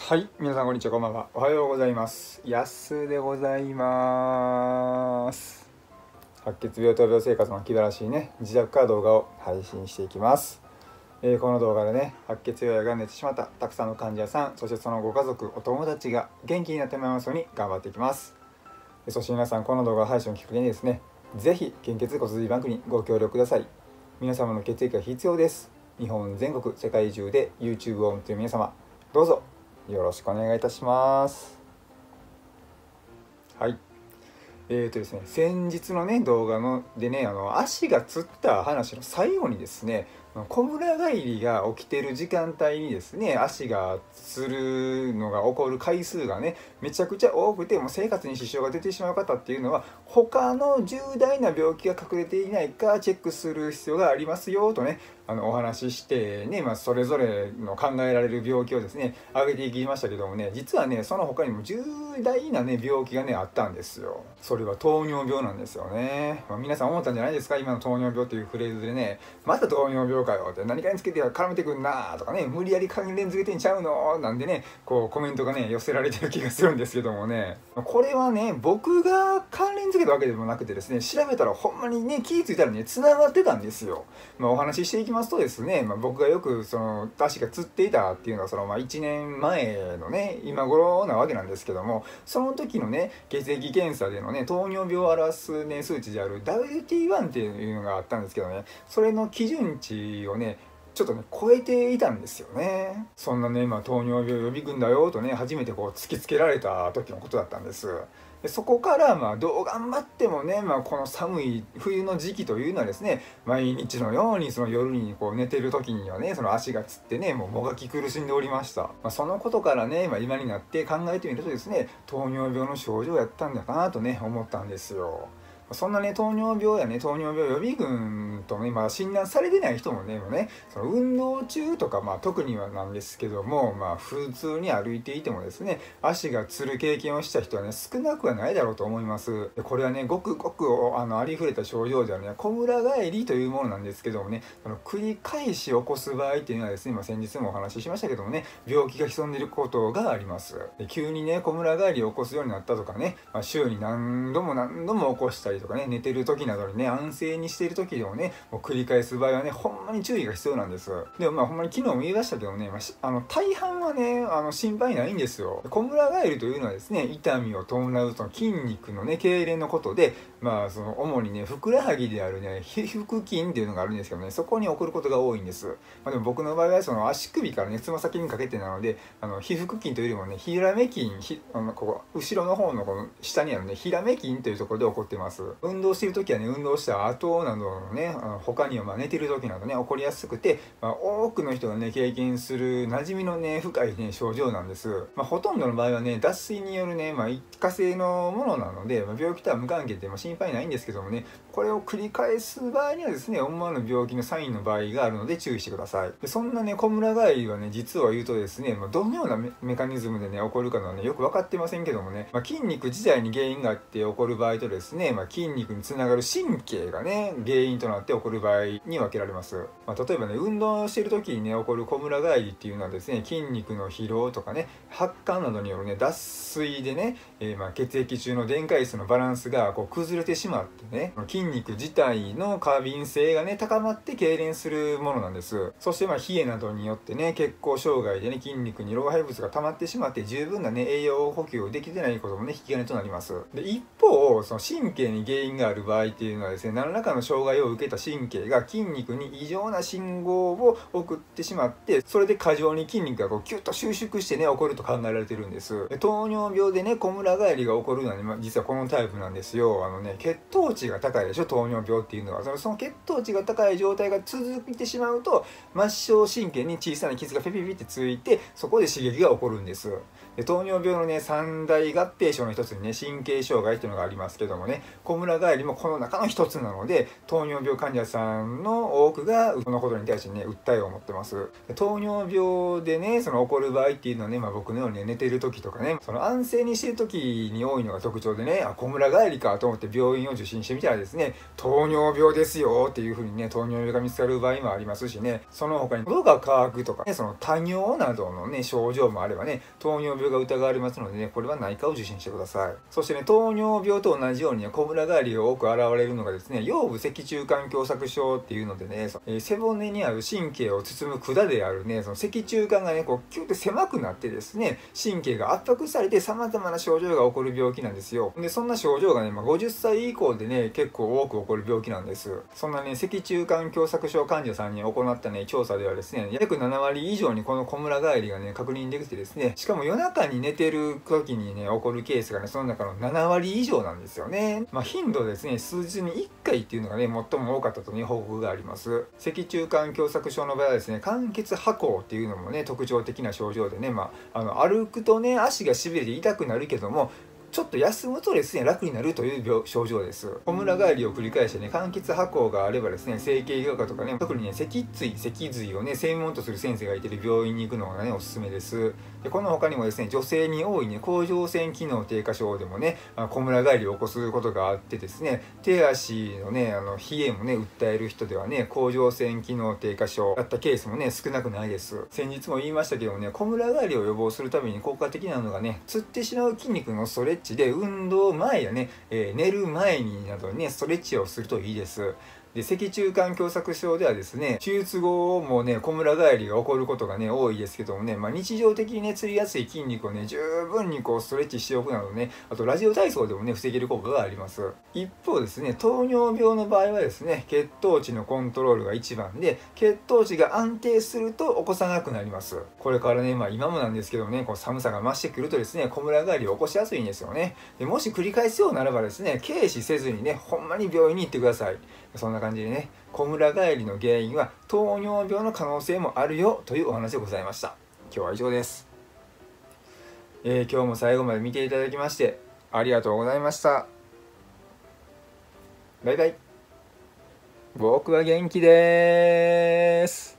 はい、皆さんこんにちは、こんばんは。おはようございます。やすでございます。白血病闘病生活の気晴らしいね、自宅から動画を配信していきます。この動画でね、白血病やがんでてしまったたくさんの患者さん、そしてそのご家族、お友達が元気になってもらいますように頑張っていきます。そして皆さん、この動画配信をきっかけにですね、ぜひ献血骨髄バンクにご協力ください。皆様の血液が必要です。日本全国、世界中で YouTube を見ている皆様、どうぞよろしくお願いいたします。はい。ですね、先日のね、動画でね、足がつった話の最後にですね、こむら返りが起きてる時間帯にですね、足がつるのが起こる回数がね、めちゃくちゃ多くて、もう生活に支障が出てしまう方っていうのは、他の重大な病気が隠れていないかチェックする必要がありますよとね、お話ししてね、それぞれの考えられる病気をですね、挙げていきましたけどもね、実はね、その他にも重大なね、病気がね、あったんですよ。それは糖尿病なんですよね。皆さん思ったんじゃないですか、今の糖尿病というフレーズでね、また糖尿病かよって、何かにつけて絡めてくんなとかね、無理やり関連付けてんちゃうのなんでね、こうコメントがね、寄せられてる気がするんですけどもね、これはね、僕が関連付けたわけでもなくてですね、調べたらほんまにね、気ぃついたらね、繋がってたんですよ。お話ししていきますとですね、僕がよくその足がつっていたっていうのは1年前のね、今頃なわけなんですけども、その時のね、血液検査でのね、糖尿病を表すね、数値である WT1 っていうのがあったんですけどね、それの基準値をね、ちょっとね、超えていたんですよね。そんなね、糖尿病予備軍だよとね、初めてこう突きつけられた時のことだったんです。でそこからどう頑張ってもね、この寒い冬の時期というのはですね、毎日のようにその夜にこう寝てる時にはね、その足がつってね、もうもがき苦しんでおりました。そのことからね、今になって考えてみるとですね、糖尿病の症状やったんだなとね、思ったんですよ。そんなね、糖尿病やね、糖尿病予備軍とね、診断されてない人もね、その運動中とか、特にはなんですけども、普通に歩いていてもですね、足がつる経験をした人はね、少なくはないだろうと思います。でこれはね、ごくごくありふれた症状ではね、こむら返りというものなんですけどもね、繰り返し起こす場合っていうのはですね、先日もお話ししましたけどもね、病気が潜んでいることがあります。で急にね、こむら返りを起こすようになったとかね、週に何度も起こしたりとかね、寝てる時などにね、安静にしている時でもね、もう繰り返す場合はね、ほんまに注意が必要なんです。でもほんまに昨日も言いましたけどね、大半はね、心配ないんですよ。こむら返りというのはですね、痛みを伴うその筋肉のね、痙攣のことで、その主にね、ふくらはぎであるね、皮腹筋っていうのがあるんですけどね、そこに起こることが多いんです。でも僕の場合はその足首からね、つま先にかけてなので、皮腹筋というよりもね、ヒラメ筋、ここ後ろの方のこの下にあるね、ヒラメ筋というところで起こってます。運動している時はね、運動した後などのね、他には寝てる時などね、起こりやすくて、多くの人がね、経験する馴染みのね、深いね、症状なんです。ほとんどの場合はね、脱水によるね、一過性のものなので、病気とは無関係で心配ないんですけどもね、これを繰り返す場合にはですね、思わぬ病気のサインの場合があるので注意してください。でそんなね、こむら返りはね、実は言うとですね、どのようなメカニズムでね、起こるかのはね、よく分かってませんけどもね、筋肉自体に原因があって起こる場合とですね、筋肉につながる神経がね、原因となって起こる場合に分けられます。例えばね、運動している時にね、起こるこむら返りっていうのはですね、筋肉の疲労とかね、発汗などによるね、脱水でね、血液中の電解質のバランスがこう崩れてしまってね、筋肉自体の過敏性がね、高まって痙攣するものなんです。そして冷えなどによってね、血行障害でね、筋肉に老廃物が溜まってしまって十分なね、栄養補給をできてないこともね、引き金となります。で、一方、その神経に原因がある場合っていうのはですね、何らかの障害を受けた神経が筋肉に異常な信号を送ってしまって、それで過剰に筋肉がこうキュッと収縮してね、起こると考えられてるんです。で糖尿病でね、こむら返りが起こるのはね、実はこのタイプなんですよ。血糖値が高いでしょ、糖尿病っていうのは。その血糖値が高い状態が続いてしまうと、末梢神経に小さな傷がピピピってついて、そこで刺激が起こるんです。 で糖尿病のね三大合併症の一つにね神経障害っていうのがありますけどもね、こむら返りもこの中の一つなので、糖尿病患者さんの多くがこのことに対してね訴えを持ってます。糖尿病でね起こる場合っていうのはね、僕のように、ね、寝てる時とかね、安静にしてる時に多いのが特徴でね、こむら返りかと思って病院を受診してみたらですね、糖尿病ですよっていう風にね糖尿病が見つかる場合もありますしね、その他に喉が渇くとかね、多尿などのね症状もあればね、糖尿病が疑われますのでね、これは内科を受診してください。そしてね、糖尿病と同じようにねこむら返りが多く現れるのがですね、腰部脊柱管狭窄症っていうのでね、背骨にある神経を包む管であるね脊柱管がねキュッて狭くなってですね、神経が圧迫されて様々な症状が起こる病気なんですよ。でそんな症状がね、50歳以降でね結構多く起こる病気なんです。そんなね脊柱管狭窄症患者さんに行ったね調査ではですね、約7割以上にこのこむら返りがね確認できてですね、しかも夜中に寝てる時にね起こるケースがねその中の7割以上なんですよね。頻度ですね、数日に1回っていうのがね最も多かったとね報告があります。脊柱管狭窄症の場合はですね、間欠跛行っていうのもね特徴的な症状でね、歩くとね足がしびれて痛くなるけども、ちょっと休むとですね楽になるという症状です。こむら返りを繰り返してね、間欠跛行があればですね、整形外科とかね、特にね脊髄をね専門とする先生がいてる病院に行くのがねおすすめです。でこの他にもですね、女性に多いね甲状腺機能低下症でもねこむら返りを起こすことがあってですね、手足のね冷えもね訴える人ではね甲状腺機能低下症だったケースもね少なくないです。先日も言いましたけどもね、こむら返りを予防するために効果的なのがね、つってしまう筋肉のストレッチで、運動前やね、寝る前になどにねストレッチをするといいです。で脊柱管狭窄症ではですね、手術後もねこむら返りが起こることがね多いですけどもね、日常的にねつりやすい筋肉をね十分にストレッチしておくなどね、あとラジオ体操でもね防げる効果があります。一方ですね、糖尿病の場合はですね、血糖値のコントロールが一番で、血糖値が安定すると起こさなくなります。これからね今もなんですけどもね、寒さが増してくるとですねこむら返りを起こしやすいんですよね。でもし繰り返すようならばですね、軽視せずにねほんまに病院に行ってください。そんな感じでね、こむら返りの原因は糖尿病の可能性もあるよというお話でございました。今日は以上です。今日も最後まで見ていただきましてありがとうございました。バイバイ。僕は元気です。